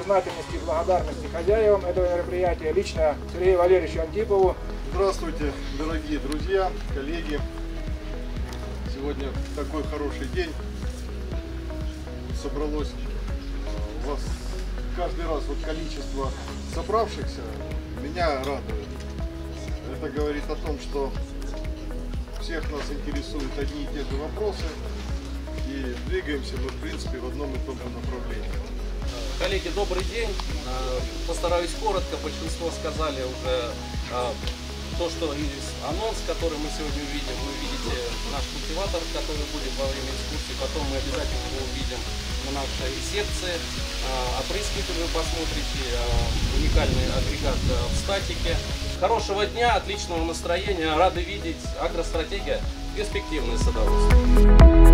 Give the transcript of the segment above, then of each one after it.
признательности и благодарности хозяевам этого мероприятия, лично Сергею Валерьевичу Антипову. Здравствуйте, дорогие друзья, коллеги. Сегодня такой хороший день. Собралось у вас каждый раз вот количество собравшихся меня радует. Это говорит о том, что всех нас интересуют одни и те же вопросы. И двигаемся мы, в принципе, в одном и том же направлении. Коллеги, добрый день. Постараюсь коротко. Большинство сказали уже то, что анонс, который мы сегодня увидим. Вы увидите наш культиватор, который будет во время экскурсии. Потом мы обязательно его увидим на нашей секции. Опрыскиватель вы посмотрите. Уникальный агрегат в статике. Хорошего дня, отличного настроения. Рады видеть. Агростратегия. Перспективное садоводство.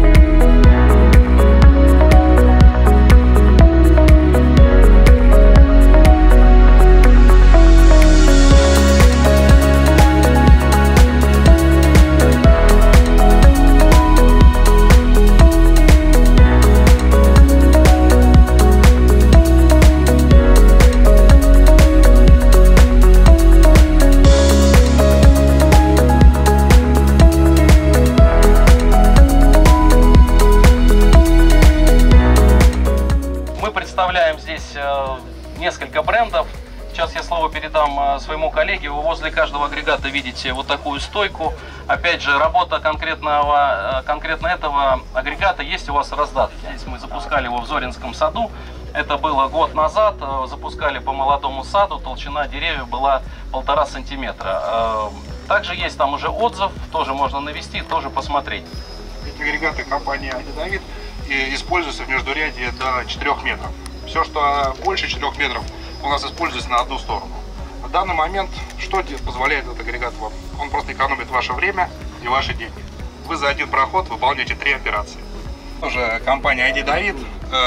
Представляем здесь несколько брендов. Сейчас я слово передам своему коллеге. Вы возле каждого агрегата видите вот такую стойку. Опять же, работа конкретно этого агрегата есть у вас раздатки. Здесь мы запускали его в Зоринском саду. Это было год назад. Запускали по молодому саду. Толщина деревьев была 1,5 сантиметра. Также есть там уже отзыв. Тоже можно навести, тоже посмотреть. Эти агрегаты компании Adidavit используются в междурядье до 4 метров. Все, что больше 4 метров, у нас используется на одну сторону. В данный момент, что позволяет этот агрегат вам? Он просто экономит ваше время и ваши деньги. Вы за один проход выполняете 3 операции. Тоже компания Adidavit.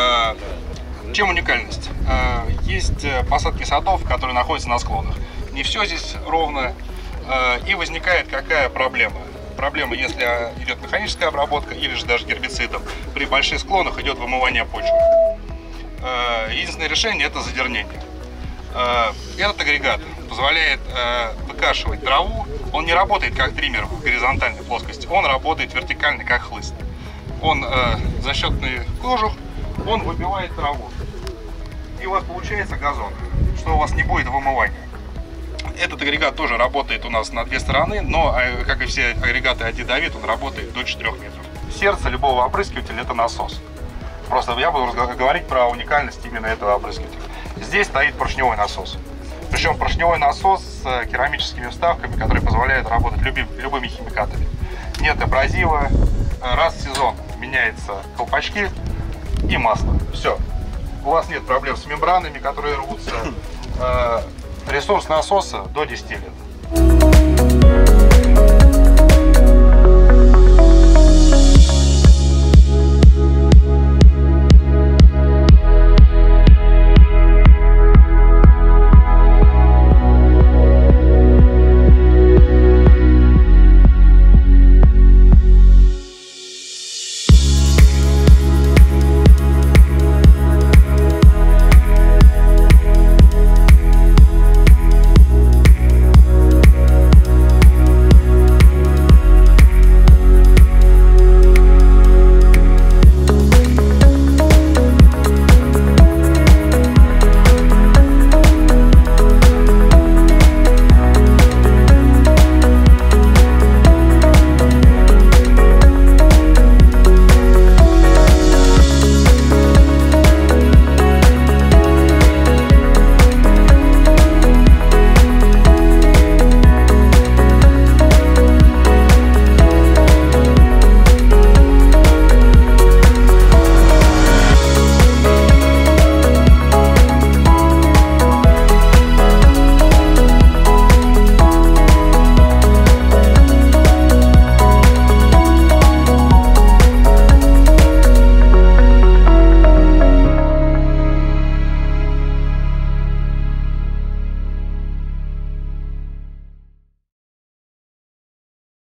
Чем уникальность? Есть посадки садов, которые находятся на склонах. Не все здесь ровно. И возникает какая проблема? Проблема, если идет механическая обработка или же даже гербицидом. При больших склонах идет вымывание почвы. Единственное решение — это задернение. Этот агрегат позволяет выкашивать траву. Он не работает как триммер в горизонтальной плоскости, он работает вертикально как хлыст. Он за счет кожух он выбивает траву. И у вас получается газон, что у вас не будет вымывания. Этот агрегат тоже работает у нас на 2 стороны, но, как и все агрегаты Adidavit, он работает до 4 метров. Сердце любого опрыскивателя — это насос. Просто я буду говорить про уникальность именно этого опрыскивателя. Здесь стоит поршневой насос. Причем поршневой насос с керамическими вставками, которые позволяют работать любыми химикатами. Нет абразива, раз в сезон меняются колпачки и масло. Все. У вас нет проблем с мембранами, которые рвутся. Ресурс насоса до 10 лет.